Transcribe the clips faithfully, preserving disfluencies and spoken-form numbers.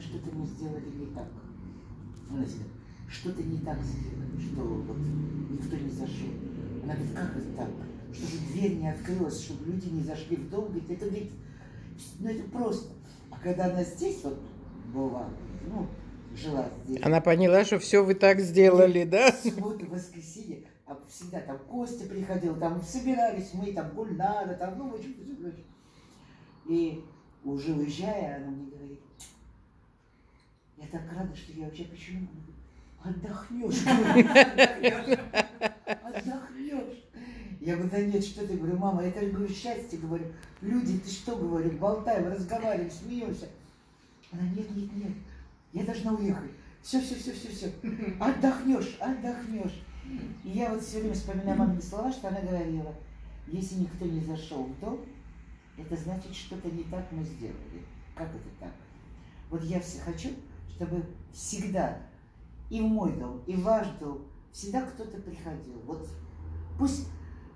что-то мы сделали не так. Она говорит, что-то не так сделали, что вот никто не зашел. Она говорит, как это так? Чтобы дверь не открылась, чтобы люди не зашли в дом. Говорит, это, говорит, ну это просто. А когда она здесь вот была, ну, жила здесь. Она поняла, что все вы так сделали, и да? В субботу, воскресенье, а всегда там Костя приходил, там собирались мы, там Гульнара, там, ну, очень, очень, очень. И уже уезжая, она мне говорит, я так рада, что я вообще почему? Отдохнешь, отдохнешь. Я говорю, да нет, что ты, говорю, мама, это, говорю, счастье, говорю, люди, ты что, говорю, болтаем, разговариваем, смеемся. Она, нет, нет, нет, я должна уехать. Все, все, все, все, все. Отдохнешь, отдохнешь. И я вот все время вспоминаю мамины слова, что она говорила, если никто не зашел в дом, это значит, что-то не так мы сделали. Как это так? Вот я все хочу, чтобы всегда и в мой дом, и в ваш дом всегда кто-то приходил. Вот пусть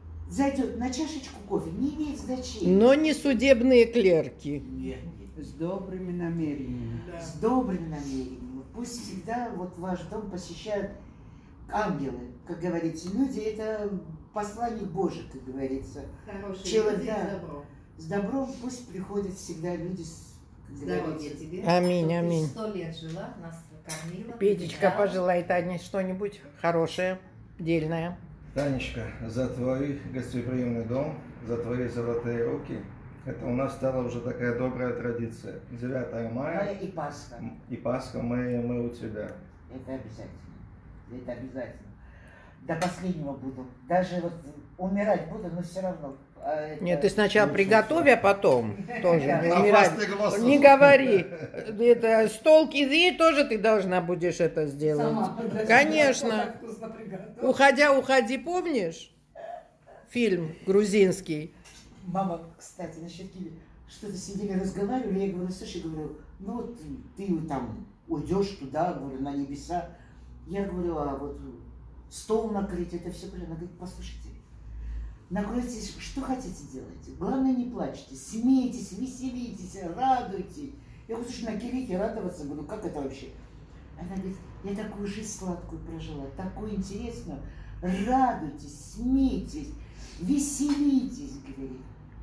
зайдет на чашечку кофе, не имеет значения. Но не судебные клерки. Нет, нет. С добрыми намерениями. Да. С добрыми намерениями. Пусть всегда вот ваш дом посещают ангелы, как говорится. Люди — это посланник Божий, как говорится. Хорошие Человек, люди, да. с добром. С добром пусть приходят всегда люди с... Здоровья тебе. Аминь, чтобы аминь. Ты сто лет жила, нас кормила. Петечка, питала. пожелай Тане что-нибудь хорошее, дельное. Танечка, за твой гостеприимный дом, за твои золотые руки, это у нас стала уже такая добрая традиция. девятое мая Мая и Пасха. и Пасха мы, мы у тебя. Это обязательно. Это обязательно. До последнего буду. Даже вот умирать буду, но все равно. А это... Нет, ты сначала приготовь, а потом тоже не На умирать. властный глаз. Не говори. Это стол кизи тоже ты должна будешь это сделать. Сама. Конечно. Так вкусно приготовила. Уходя, уходи, помнишь? Фильм грузинский. Мама, кстати, насчет Киви, что-то сидели, разговаривали, я говорю, слушай, говорю, ну вот ты там уйдешь туда, говорю, на небеса. Я говорю, а вот стол накрыть, это все. Она говорит, послушайте, накройте, что хотите делайте. Главное, не плачьте, смейтесь, веселитесь, радуйтесь. Я говорю, слушай, на килике радоваться буду, как это вообще? Она говорит, я такую жизнь сладкую прожила, такую интересную. Радуйтесь, смейтесь, веселитесь, говорит.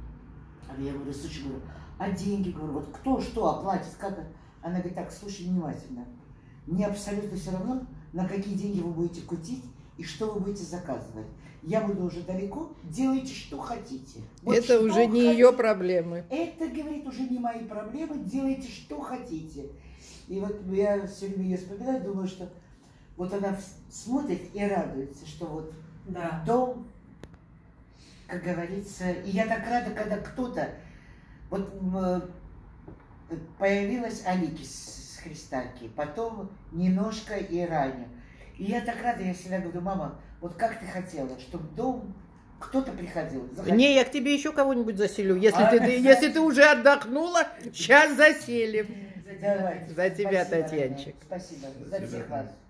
А я говорю, слушай, говорю, а деньги, говорю, вот кто что оплатит, как? Она говорит, так, слушай внимательно. Мне абсолютно все равно, на какие деньги вы будете кутить и что вы будете заказывать. Я буду уже далеко, делайте, что хотите. Вот Это что уже не хотите. ее проблемы. Это, говорит, уже не мои проблемы, делайте, что хотите. И вот я все время ее вспоминаю, думаю, что вот она смотрит и радуется, что вот Да. дом, как говорится, и я так рада, когда кто-то, вот появилась Алики с Христаки, потом Ниношка и Раня. И я так рада, я всегда говорю, мама, вот как ты хотела, чтобы дом кто-то приходил? Заходил. Не, я к тебе еще кого-нибудь заселю. Если, А, ты, ты, если ты уже отдохнула, сейчас заселим. Давайте. За тебя, Спасибо, Татьянчик. родная. Спасибо. За За тебя. всех вас.